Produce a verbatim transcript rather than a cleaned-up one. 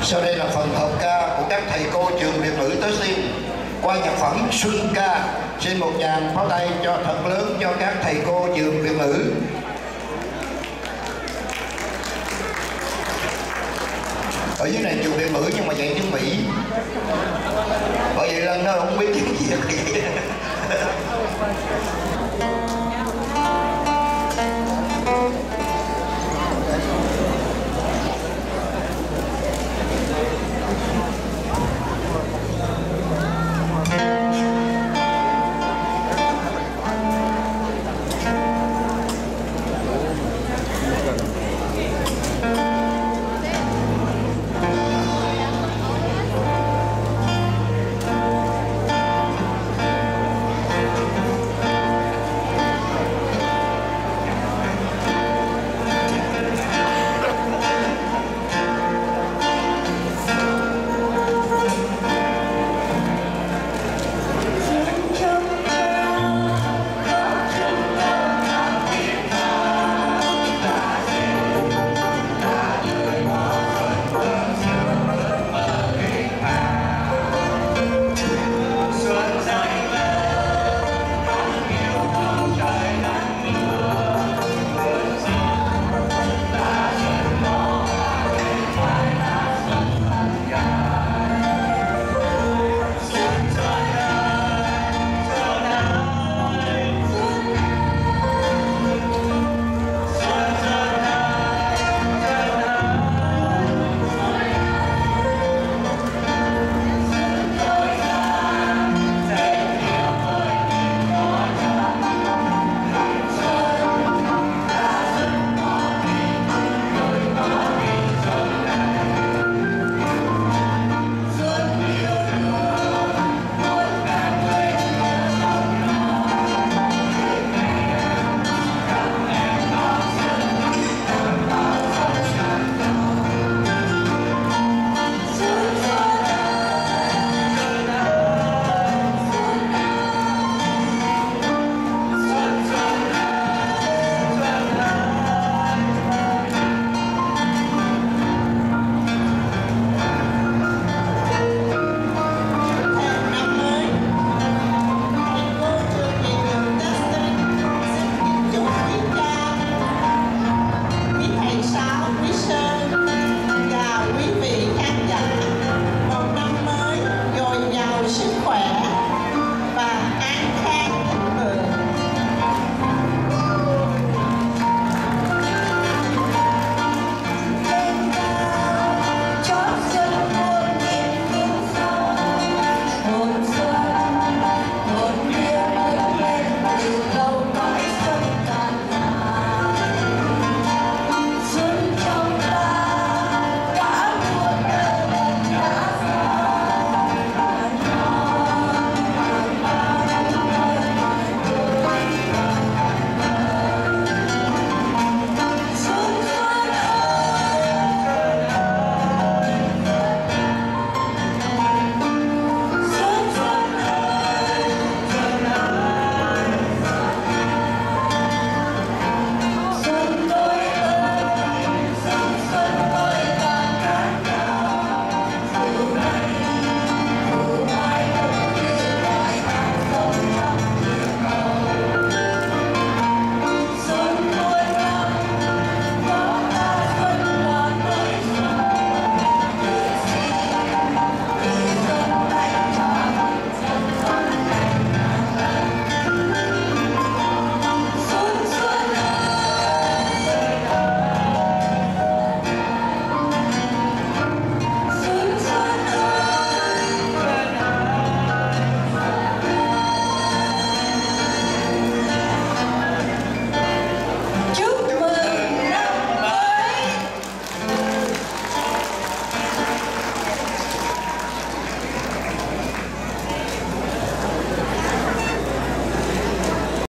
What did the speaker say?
Sau đây là phần hợp ca của các thầy cô trường Việt ngữ Tứ Xuyên qua nhạc phẩm Xuân Ca. Xin một tràng pháo tay cho thật lớn cho các thầy cô trường Việt ngữ. Ở dưới này trường Việt ngữ nhưng mà dạy tiếng Mỹ, bởi vậy lần đó không biết tiếng Việt gì.